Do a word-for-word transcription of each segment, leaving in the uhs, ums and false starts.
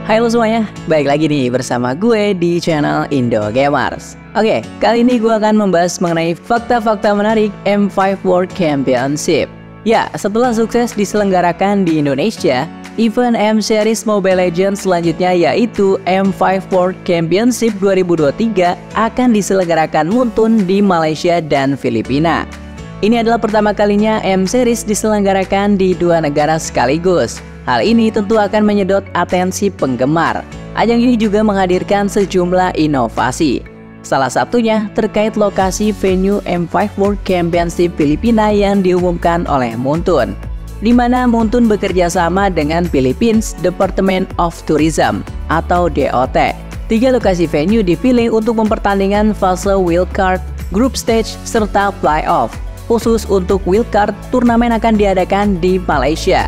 Halo semuanya, balik lagi nih bersama gue di channel Indo Gamers. Oke, kali ini gue akan membahas mengenai fakta-fakta menarik M lima World Championship. Ya, setelah sukses diselenggarakan di Indonesia, event M-Series Mobile Legends selanjutnya yaitu M lima World Championship dua ribu dua puluh tiga akan diselenggarakan Muntun di Malaysia dan Filipina. Ini adalah pertama kalinya M-Series diselenggarakan di dua negara sekaligus. Hal ini tentu akan menyedot atensi penggemar. Ajang ini juga menghadirkan sejumlah inovasi. Salah satunya terkait lokasi venue M lima World Championship Filipina yang diumumkan oleh Muntun, di mana Muntun bekerja sama dengan Philippines Department of Tourism atau D O T. Tiga lokasi venue dipilih untuk mempertandingkan fase wildcard, group stage, serta playoff. Khusus untuk wildcard, turnamen akan diadakan di Malaysia.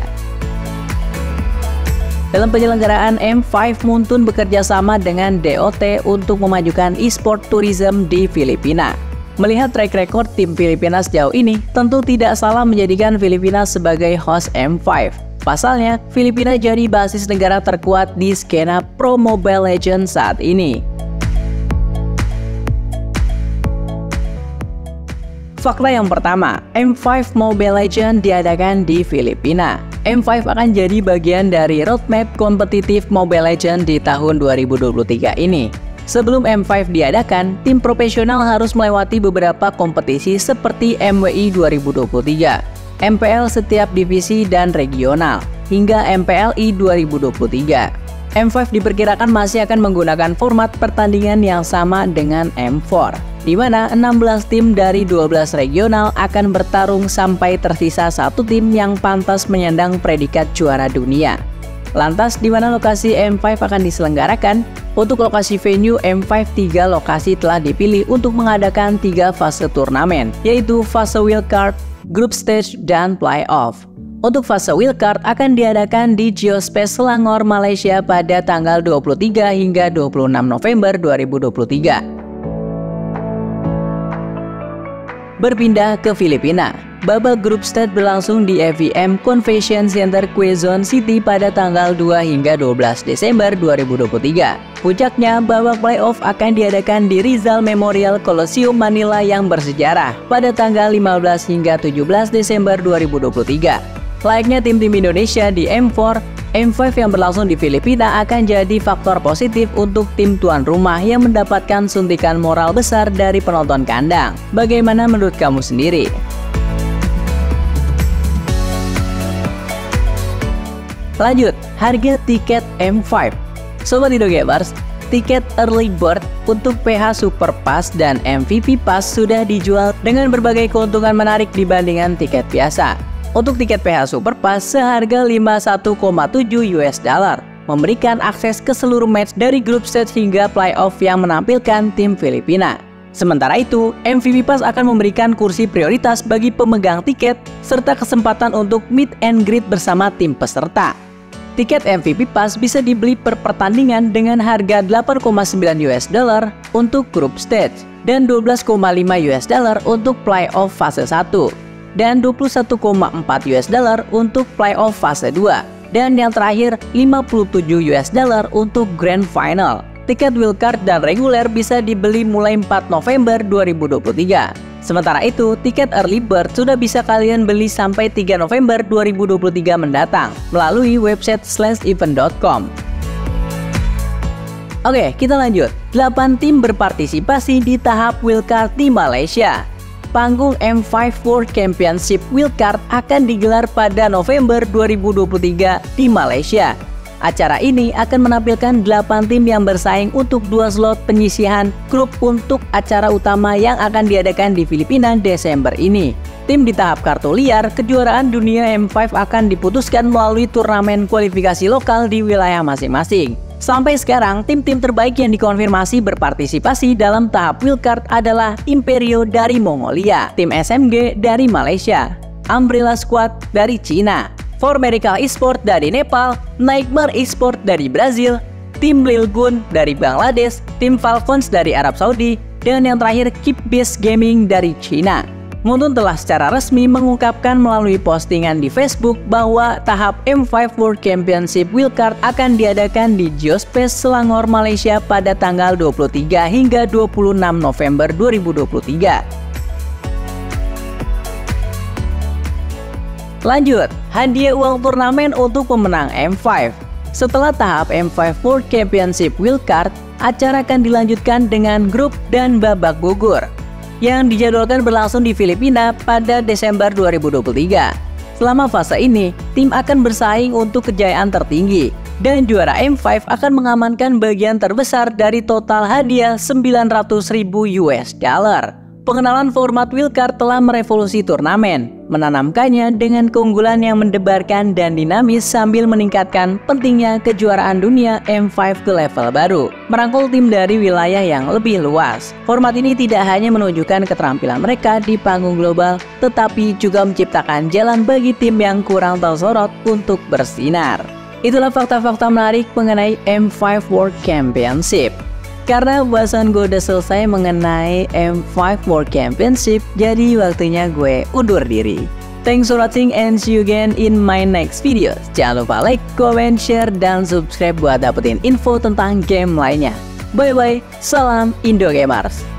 Dalam penyelenggaraan M lima, Muntun bekerja sama dengan D O T untuk memajukan e-sport tourism di Filipina. Melihat track record tim Filipina sejauh ini, tentu tidak salah menjadikan Filipina sebagai host M lima. Pasalnya, Filipina jadi basis negara terkuat di skena pro Mobile Legends saat ini. Fakta yang pertama, M lima Mobile Legends diadakan di Filipina. M lima akan jadi bagian dari roadmap kompetitif Mobile Legends di tahun dua ribu dua puluh tiga ini. Sebelum M lima diadakan, tim profesional harus melewati beberapa kompetisi seperti M W I dua ribu dua puluh tiga, M P L setiap divisi dan regional, hingga M P L I dua ribu dua puluh tiga. M lima diperkirakan masih akan menggunakan format pertandingan yang sama dengan M empat, di mana enam belas tim dari dua belas regional akan bertarung sampai tersisa satu tim yang pantas menyandang predikat juara dunia. Lantas, di mana lokasi M lima akan diselenggarakan? Untuk lokasi venue M lima, tiga lokasi telah dipilih untuk mengadakan tiga fase turnamen, yaitu fase wildcard, group stage, dan playoff. Untuk fase wildcard akan diadakan di Geospace Selangor, Malaysia pada tanggal dua puluh tiga hingga dua puluh enam November dua ribu dua puluh tiga. Berpindah ke Filipina, babak grup stage berlangsung di F V M Convention Center Quezon City pada tanggal dua hingga dua belas Desember dua ribu dua puluh tiga. Puncaknya, babak playoff akan diadakan di Rizal Memorial Coliseum Manila yang bersejarah pada tanggal lima belas hingga tujuh belas Desember dua ribu dua puluh tiga. Layaknya tim-tim Indonesia di M empat, M lima yang berlangsung di Filipina akan jadi faktor positif untuk tim tuan rumah yang mendapatkan suntikan moral besar dari penonton kandang. Bagaimana menurut kamu sendiri? Lanjut, harga tiket M lima. Sobat Indo Gamers, tiket early bird untuk P H Super Pass dan M V P Pass sudah dijual dengan berbagai keuntungan menarik dibandingkan tiket biasa. Untuk tiket P H Super Pass seharga lima puluh satu koma tujuh U S dollar, memberikan akses ke seluruh match dari grup stage hingga playoff yang menampilkan tim Filipina. Sementara itu, M V P Pass akan memberikan kursi prioritas bagi pemegang tiket serta kesempatan untuk meet and greet bersama tim peserta. Tiket M V P Pass bisa dibeli per pertandingan dengan harga delapan koma sembilan U S dollar untuk grup stage dan dua belas koma lima U S dollar untuk playoff fase satu. Dan dua puluh satu koma empat U S dollar untuk playoff fase dua, dan yang terakhir lima puluh tujuh U S dollar untuk grand final. Tiket wildcard dan reguler bisa dibeli mulai empat November dua ribu dua puluh tiga. Sementara itu, tiket early bird sudah bisa kalian beli sampai tiga November dua ribu dua puluh tiga mendatang melalui website slash event dot com. Oke, kita lanjut. delapan tim berpartisipasi di tahap wildcard di Malaysia. Panggung M lima World Championship Wildcard akan digelar pada November dua ribu dua puluh tiga di Malaysia. Acara ini akan menampilkan delapan tim yang bersaing untuk dua slot penyisihan grup untuk acara utama yang akan diadakan di Filipina Desember ini. Tim di tahap kartu liar, kejuaraan dunia M lima akan diputuskan melalui turnamen kualifikasi lokal di wilayah masing-masing. Sampai sekarang, tim-tim terbaik yang dikonfirmasi berpartisipasi dalam tahap wildcard adalah Imperio dari Mongolia, tim S M G dari Malaysia, Umbrella Squad dari Cina, For Medical Esport dari Nepal, Nightmare Esport dari Brazil, tim Lilgun dari Bangladesh, tim Falcons dari Arab Saudi, dan yang terakhir Keep Base Gaming dari Cina. Moonton telah secara resmi mengungkapkan melalui postingan di Facebook bahwa tahap M lima World Championship Wildcard akan diadakan di Geospace Selangor, Malaysia pada tanggal dua puluh tiga hingga dua puluh enam November dua ribu dua puluh tiga. Lanjut, hadiah uang turnamen untuk pemenang M lima. Setelah tahap M lima World Championship Wildcard, acara akan dilanjutkan dengan grup dan babak gugur yang dijadwalkan berlangsung di Filipina pada Desember dua ribu dua puluh tiga. Selama fase ini, tim akan bersaing untuk kejayaan tertinggi dan juara M lima akan mengamankan bagian terbesar dari total hadiah sembilan ratus ribu U S dollar. Pengenalan format Wildcard telah merevolusi turnamen, menanamkannya dengan keunggulan yang mendebarkan dan dinamis sambil meningkatkan pentingnya kejuaraan dunia M lima ke level baru, merangkul tim dari wilayah yang lebih luas. Format ini tidak hanya menunjukkan keterampilan mereka di panggung global, tetapi juga menciptakan jalan bagi tim yang kurang tersorot untuk bersinar. Itulah fakta-fakta menarik mengenai M lima World Championship. Karena bahasan gue udah selesai mengenai M lima World Championship, jadi waktunya gue undur diri. Thanks for watching and see you again in my next video. Jangan lupa like, comment, share, dan subscribe buat dapetin info tentang game lainnya. Bye bye, salam Indo Gamers.